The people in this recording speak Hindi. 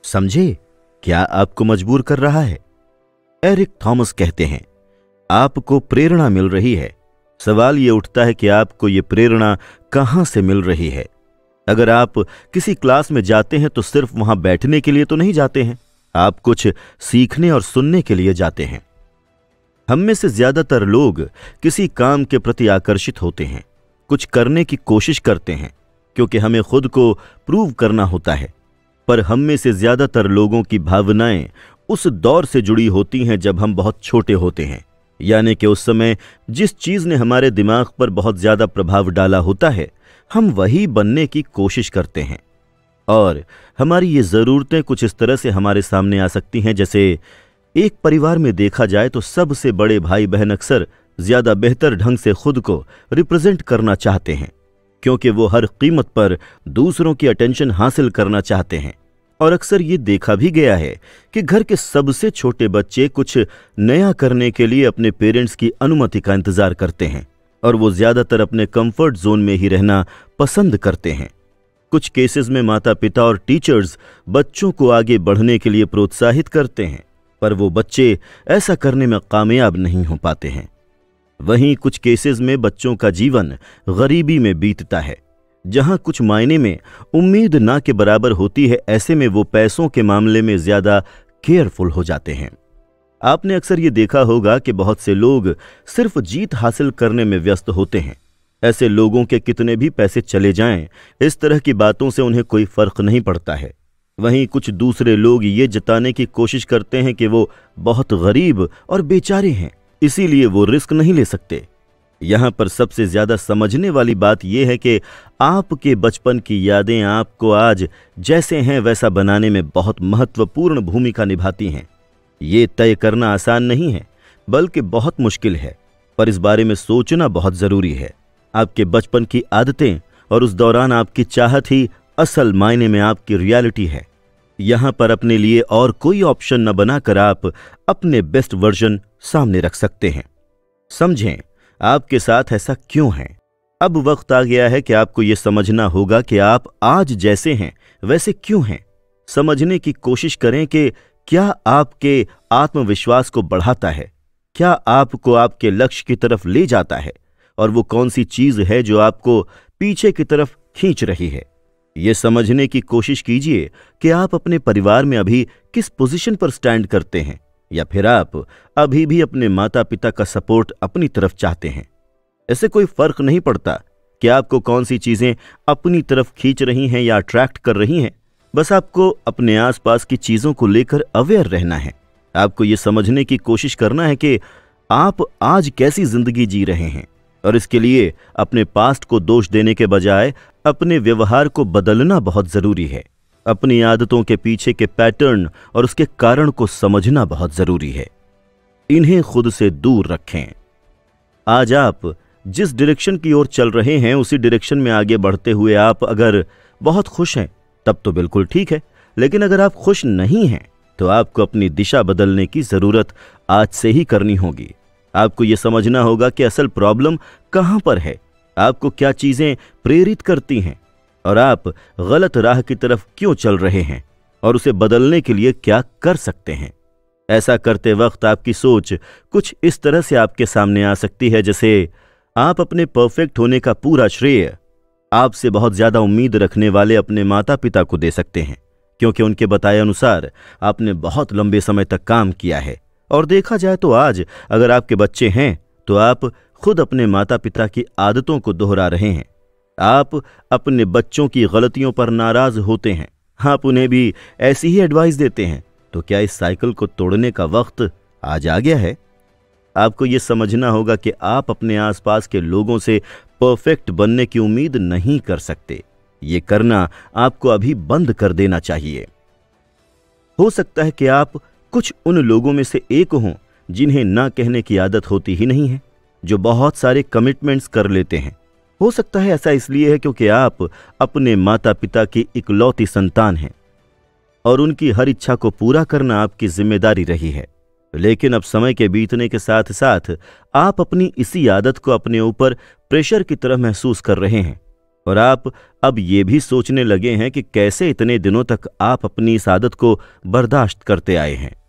समझे, क्या आपको मजबूर कर रहा है? एरिक थॉमस कहते हैं, आपको प्रेरणा मिल रही है। सवाल ये उठता है कि आपको ये प्रेरणा कहां से मिल रही है। अगर आप किसी क्लास में जाते हैं तो सिर्फ वहां बैठने के लिए तो नहीं जाते हैं, आप कुछ सीखने और सुनने के लिए जाते हैं। हम में से ज्यादातर लोग किसी काम के प्रति आकर्षित होते हैं, कुछ करने की कोशिश करते हैं क्योंकि हमें खुद को प्रूव करना होता है। पर हम में से ज्यादातर लोगों की भावनाएं उस दौर से जुड़ी होती हैं जब हम बहुत छोटे होते हैं, यानी कि उस समय जिस चीज ने हमारे दिमाग पर बहुत ज्यादा प्रभाव डाला होता है, हम वही बनने की कोशिश करते हैं। और हमारी ये जरूरतें कुछ इस तरह से हमारे सामने आ सकती हैं, जैसे एक परिवार में देखा जाए तो सबसे बड़े भाई बहन अक्सर ज्यादा बेहतर ढंग से खुद को रिप्रेजेंट करना चाहते हैं, क्योंकि वो हर कीमत पर दूसरों की अटेंशन हासिल करना चाहते हैं। और अक्सर ये देखा भी गया है कि घर के सबसे छोटे बच्चे कुछ नया करने के लिए अपने पेरेंट्स की अनुमति का इंतजार करते हैं और वो ज्यादातर अपने कंफर्ट जोन में ही रहना पसंद करते हैं। कुछ केसेस में माता पिता और टीचर्स बच्चों को आगे बढ़ने के लिए प्रोत्साहित करते हैं, पर वो बच्चे ऐसा करने में कामयाब नहीं हो पाते हैं। वहीं कुछ केसेस में बच्चों का जीवन गरीबी में बीतता है, जहां कुछ मायने में उम्मीद ना के बराबर होती है। ऐसे में वो पैसों के मामले में ज्यादा केयरफुल हो जाते हैं। आपने अक्सर ये देखा होगा कि बहुत से लोग सिर्फ जीत हासिल करने में व्यस्त होते हैं। ऐसे लोगों के कितने भी पैसे चले जाएं, इस तरह की बातों से उन्हें कोई फर्क नहीं पड़ता है। वहीं कुछ दूसरे लोग ये जताने की कोशिश करते हैं कि वो बहुत गरीब और बेचारे हैं, इसीलिए वो रिस्क नहीं ले सकते। यहां पर सबसे ज्यादा समझने वाली बात यह है कि आपके बचपन की यादें आपको आज जैसे हैं वैसा बनाने में बहुत महत्वपूर्ण भूमिका निभाती हैं। ये तय करना आसान नहीं है, बल्कि बहुत मुश्किल है, पर इस बारे में सोचना बहुत जरूरी है। आपके बचपन की आदतें और उस दौरान आपकी चाहत ही असल मायने में आपकी रियलिटी है। यहां पर अपने लिए और कोई ऑप्शन न बनाकर आप अपने बेस्ट वर्जन सामने रख सकते हैं। समझें आपके साथ ऐसा क्यों है। अब वक्त आ गया है कि आपको यह समझना होगा कि आप आज जैसे हैं वैसे क्यों हैं। समझने की कोशिश करें कि क्या आपके आत्मविश्वास को बढ़ाता है, क्या आपको आपके लक्ष्य की तरफ ले जाता है, और वो कौन सी चीज है जो आपको पीछे की तरफ खींच रही है। यह समझने की कोशिश कीजिए कि आप अपने परिवार में अभी किस पोजीशन पर स्टैंड करते हैं, या फिर आप अभी भी अपने माता पिता का सपोर्ट अपनी तरफ चाहते हैं। ऐसे कोई फर्क नहीं पड़ता कि आपको कौन सी चीजें अपनी तरफ खींच रही हैं या अट्रैक्ट कर रही हैं, बस आपको अपने आसपास की चीजों को लेकर अवेयर रहना है। आपको यह समझने की कोशिश करना है कि आप आज कैसी जिंदगी जी रहे हैं, और इसके लिए अपने पास्ट को दोष देने के बजाय अपने व्यवहार को बदलना बहुत जरूरी है। अपनी आदतों के पीछे के पैटर्न और उसके कारण को समझना बहुत जरूरी है। इन्हें खुद से दूर रखें। आज आप जिस डायरेक्शन की ओर चल रहे हैं उसी डायरेक्शन में आगे बढ़ते हुए आप अगर बहुत खुश हैं तब तो बिल्कुल ठीक है, लेकिन अगर आप खुश नहीं हैं तो आपको अपनी दिशा बदलने की जरूरत आज से ही करनी होगी। आपको यह समझना होगा कि असल प्रॉब्लम कहां पर है, आपको क्या चीजें प्रेरित करती हैं, और आप गलत राह की तरफ क्यों चल रहे हैं, और उसे बदलने के लिए क्या कर सकते हैं। ऐसा करते वक्त आपकी सोच कुछ इस तरह से आपके सामने आ सकती है, जैसे आप अपने परफेक्ट होने का पूरा श्रेय आपसे बहुत ज्यादा उम्मीद रखने वाले अपने माता पिता को दे सकते हैं, क्योंकि उनके बताए अनुसार आपने बहुत लंबे समय तक काम किया है। और देखा जाए तो आज अगर आपके बच्चे हैं तो आप खुद अपने माता पिता की आदतों को दोहरा रहे हैं। आप अपने बच्चों की गलतियों पर नाराज होते हैं, आप उन्हें भी ऐसी ही एडवाइस देते हैं। तो क्या इस साइकिल को तोड़ने का वक्त आज आ गया है? आपको यह समझना होगा कि आप अपने आसपास के लोगों से परफेक्ट बनने की उम्मीद नहीं कर सकते। ये करना आपको अभी बंद कर देना चाहिए। हो सकता है कि आप कुछ उन लोगों में से एक हों जिन्हें ना कहने की आदत होती ही नहीं है, जो बहुत सारे कमिटमेंट्स कर लेते हैं। हो सकता है ऐसा इसलिए है क्योंकि आप अपने माता पिता की इकलौती संतान हैं और उनकी हर इच्छा को पूरा करना आपकी जिम्मेदारी रही है। लेकिन अब समय के बीतने के साथ साथ आप अपनी इसी आदत को अपने ऊपर प्रेशर की तरह महसूस कर रहे हैं। और आप अब ये भी सोचने लगे हैं कि कैसे इतने दिनों तक आप अपनी इस आदत को बर्दाश्त करते आए हैं।